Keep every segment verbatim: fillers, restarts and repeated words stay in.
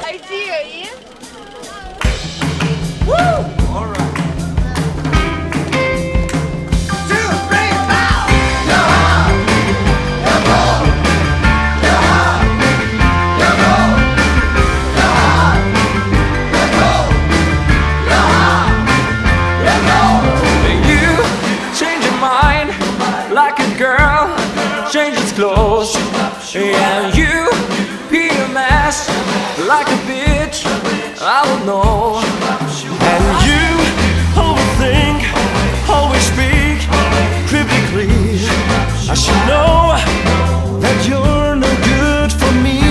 idea in. Woo! All right. Like a girl changes clothes, and you pee a mess like a bitch, I don't know. And you overthink, always speak cryptically. I should know that you're no good for me.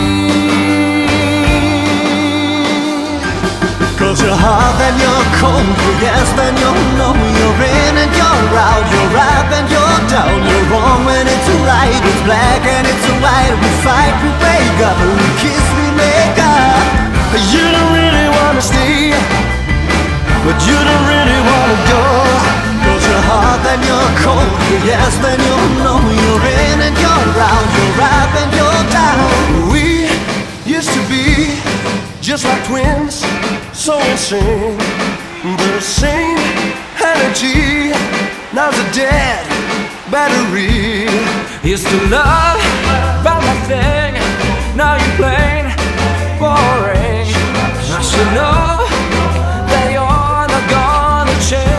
Cause you're hot and you're cold, you're yes and you know you're in and you're out, you're up and you're down, you're wrong when it's right, it's black and it's white, we fight, we wake up, we kiss, we make up. You don't really wanna stay, but you don't really wanna go. Cause you're hot and you're cold, you're yes and you know you're in and you're out, you're up and you're down. We used to be just like twins, so insane, the same energy, now's a dead battery. Used to love about my thing, now you're plain boring. I should know that you're not gonna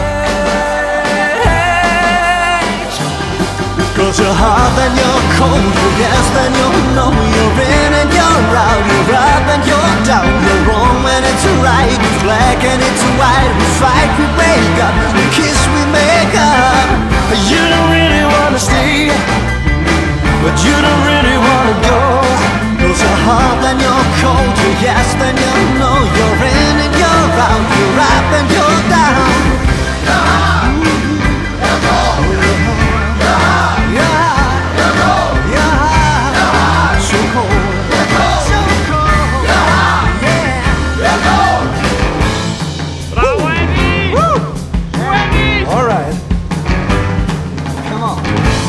change. Cause you're hot and you're cold, you're yes and you know you're in and you're out, you're up and you're down, you're wrong when it's right, it's black and it's white, we fight, we wake up, we kiss, we make up. You don't really wanna stay, but you don't really wanna go. Cause you're hot and you're cold, you're yes and you know you're in and you're out, you're up and you're down. You're hot, you're cold, you're hot, you're hot, you're cold, you're hot, you're hot, so cold, you're cold, so cold, you're hot, yeah, you're cold. Bravo, Andy! Woo! Andy! All right. Come on.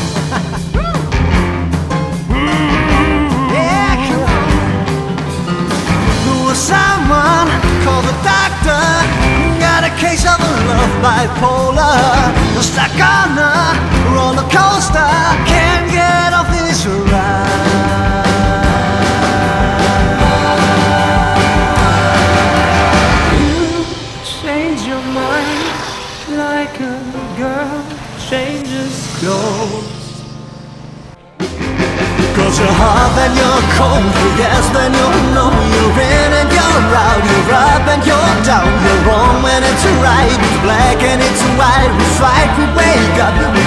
Yeah, come on. There was someone called the doctor, got a case of love bipolar, stuck on a roller coaster, can't get off this ride. You change your mind like a girl changes clothes. Cause you're hot and you're cold, you're yes and you know you're in and you're out, you're up and you're down, you're wrong when it's right, it's black and it's white, we fight, we wake up, we